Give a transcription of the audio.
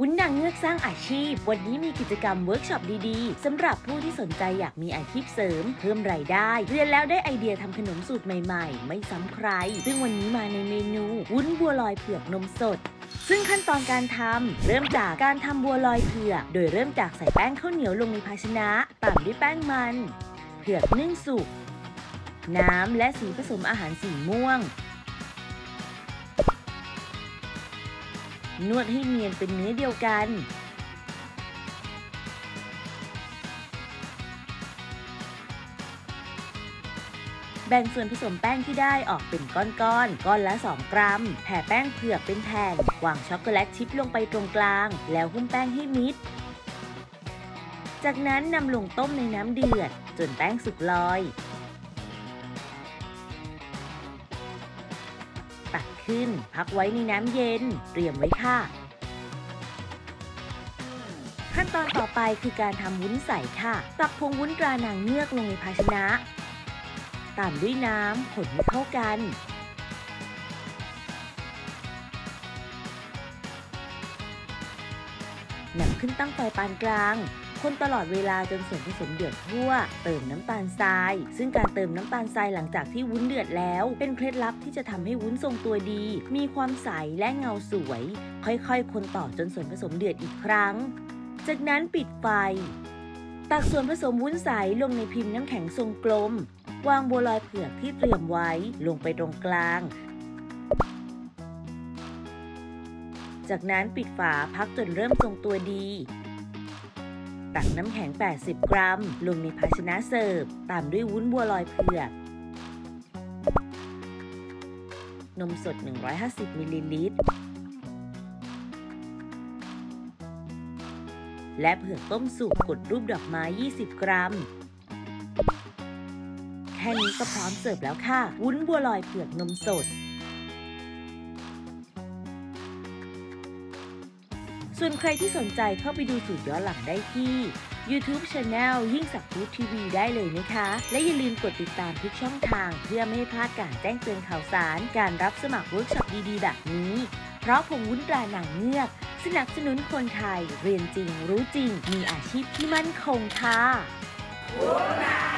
วุ้นนางเงือกสร้างอาชีพวันนี้มีกิจกรรมเวิร์กช็อปดีๆสำหรับผู้ที่สนใจอยากมีอาชีพเสริมเพิ่มรายได้เรียนแล้วได้ไอเดียทำขนมสูตรใหม่ๆไม่ซ้ำใครซึ่งวันนี้มาในเมนูวุ้นบัวลอยเผือกนมสดซึ่งขั้นตอนการทำเริ่มจากการทำบัวลอยเผือกโดยเริ่มจากใส่แป้งข้าวเหนียวลงในภาชนะตามด้วยแป้งมันเผือกนึ่งสุกน้ำและสีผสมอาหารสีม่วงนวดให้เนียนเป็นเนื้อเดียวกันแบ่งส่วนผสมแป้งที่ได้ออกเป็นก้อนละ 2 กรัมแผ่แป้งเผือกเป็นแผ่นวางช็อกโกแลตชิพลงไปตรงกลางแล้วหุ้มแป้งให้มิดจากนั้นนำลงต้มในน้ำเดือดจนแป้งสุกลอยตักขึ้นพักไว้ในน้ำเย็นเตรียมไว้ค่ะขั้นตอนต่อไปคือการทำวุ้นใสค่ะตักผงวุ้นตรานางเงือกลงในภาชนะตามด้วยน้ำคนให้เข้ากันนำขึ้นตั้งไฟปานกลางคนตลอดเวลาจนส่วนผสมเดือดทั่วเติมน้ำตาลทรายซึ่งการเติมน้ำตาลทรายหลังจากที่วุ้นเดือดแล้วเป็นเคล็ดลับที่จะทำให้วุ้นทรงตัวดีมีความใสและเงาสวยค่อยๆคนต่อจนส่วนผสมเดือดอีกครั้งจากนั้นปิดไฟตักส่วนผสมวุ้นใสลงในพิมพ์น้ำแข็งทรงกลมวางบัวลอยเผือกที่เตรียมไว้ลงไปตรงกลางจากนั้นปิดฝาพักจนเริ่มทรงตัวดีตักน้ำแข็ง80 กรัมลงในภาชนะเสิร์ฟตามด้วยวุ้นบัวลอยเผือกนมสด150มิลลิลิตรและเผือกต้มสุกกดรูปดอกไม้20 กรัมแค่นี้ก็พร้อมเสิร์ฟแล้วค่ะวุ้นบัวลอยเผือกนมสดส่วนใครที่สนใจเข้าไปดูสูตรย้อนหลังได้ที่ YouTube Channel ยิ่งศักดิ์ฟู้ดทีวีได้เลยนะคะและอย่าลืมกดติดตามทุกช่องทางเพื่อไม่ให้พลาดการแจ้งเตือนข่าวสารการรับสมัครเวิร์กช็อปดีๆแบบนี้เพราะผงวุ้นตรานางเงือกสนับสนุนคนไทยเรียนจริงรู้จริงมีอาชีพที่มั่นคงค่ะ